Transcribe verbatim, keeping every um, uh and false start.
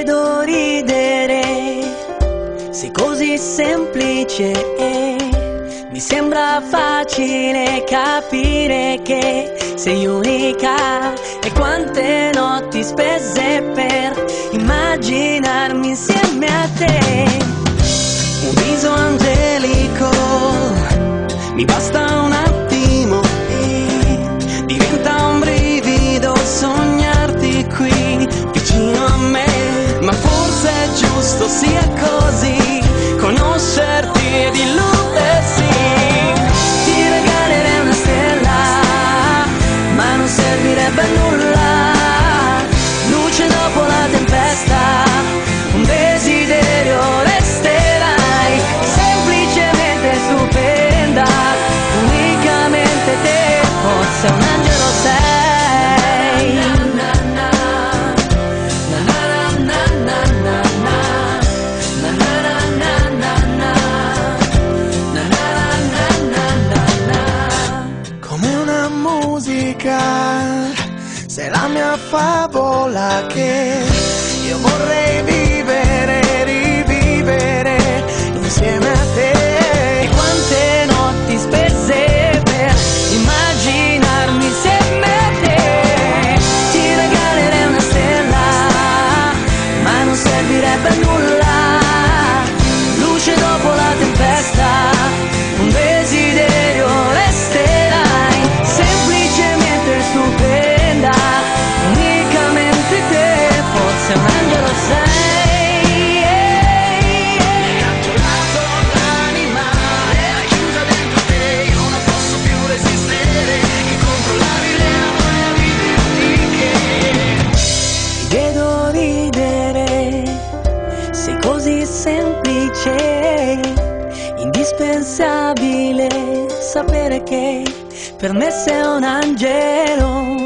vedo ridere, sei così semplice e mi sembra facile capire che sei unica. E quante notti spese per immaginarmi insieme a te. Un viso angelico, mi basta un attimo e diventa un brivido sognarti qui vicino a me. Ma forse è giusto sia così, conoscerti ed illudersi. Ti regalerei una stella, ma non servirebbe a nulla. Luce dopo la tempesta, un desiderio resterai. Semplicemente stupenda, unicamente te, forse un angelo sei. Sei la mia favola che io vorrei vivere, rivivere insieme a te. E quante notti spese per immaginarmi insieme a te. Ti regalerei una stella, ma non servirebbe a nulla. Luce dopo la tempesta, un desiderio resterai. Semplicemente stupenda, unicamente te, forse un angelo sei. Mi hai catturato l'anima, era chiusa dentro te, io non posso più resistere, incontrollabile la voglia di dirti che ti vedo ridere, sei così semplice, indispensabile sapere che per me sei un angelo.